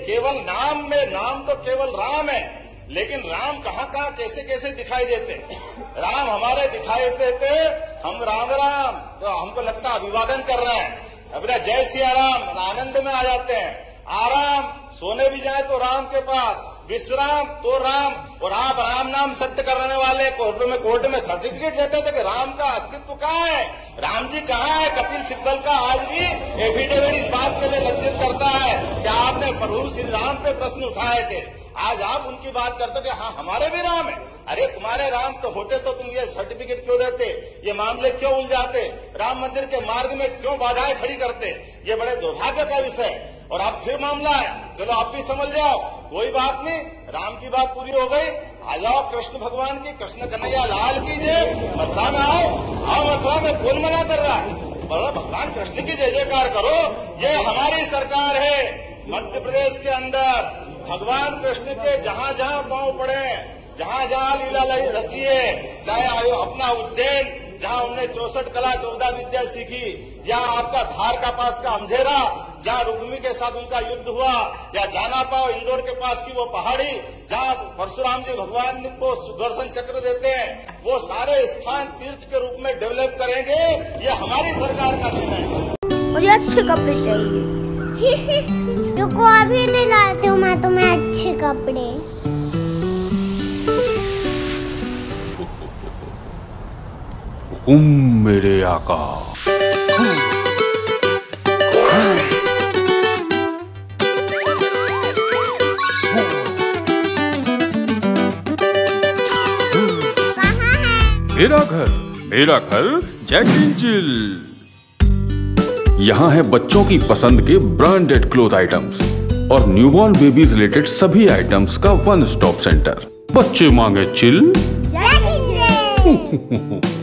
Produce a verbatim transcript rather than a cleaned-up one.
केवल नाम में, नाम तो केवल राम है, लेकिन राम कहाँ कहाँ कैसे कैसे दिखाई देते। राम हमारे दिखाई देते, हम राम राम तो हमको लगता अभिवादन कर रहे हैं, अपना जय सिया राम आनंद में आ जाते हैं। आराम, सोने भी जाए तो राम के पास, विश्राम तो राम। और आप राम नाम सत्य करने वाले कोर्ट में कोर्ट में सर्टिफिकेट देते थे कि राम का अस्तित्व कहाँ है, राम जी कहाँ है। कपिल सिब्बल का आज भी एफिडेविट इस बात के लिए लज्जित करता है कि आपने प्रभु श्री राम पे प्रश्न उठाए थे, आज आप उनकी बात करते हो कि हाँ हमारे भी राम है। अरे तुम्हारे राम तो होते तो तुम ये सर्टिफिकेट क्यों देते, ये मामले क्यों उलझाते, राम मंदिर के मार्ग में क्यों बाधाएं खड़ी करते। ये बड़े दुर्भाग्य का विषय। और अब फिर मामला है, चलो आप भी समझ जाओ, कोई बात नहीं, राम की बात पूरी हो गई, आ जाओ कृष्ण भगवान की, कृष्ण कन्हैया लाल की जय, मथुरा में आओ, आओ मथुरा में कौन मना कर रहा है, बोलो भगवान कृष्ण की जय जयकार करो। ये हमारी सरकार है मध्य प्रदेश के अंदर, भगवान कृष्ण के जहाँ जहाँ पांव पड़े, जहाँ जहाँ लीला रची है, चाहे आयो अपना उज्जैन जहाँ उन्होंने चौसठ कला चौदह विद्या सीखी, या आपका धार का पास का अमझेरा जहाँ रुक्मी के साथ उनका युद्ध हुआ, या जाना पाओ इंदौर के पास की वो पहाड़ी जहाँ परशुराम जी भगवान को सुदर्शन चक्र देते हैं, वो सारे स्थान तीर्थ के रूप में डेवलप करेंगे। ये हमारी सरकार का निर्णय है। मुझे अच्छे कपड़े चाहिए। रुको अभी नहीं लाती हूँ मैं तुम्हें अच्छे कपड़े। हुकुम मेरे आका। कहाँ है? मेरा घर, मेरा घर जैक एंड जिल। यहाँ है बच्चों की पसंद के ब्रांडेड क्लोथ आइटम्स और न्यूबॉर्न बेबीज रिलेटेड सभी आइटम्स का वन स्टॉप सेंटर। बच्चे मांगे चिल, जैक एंड जिल।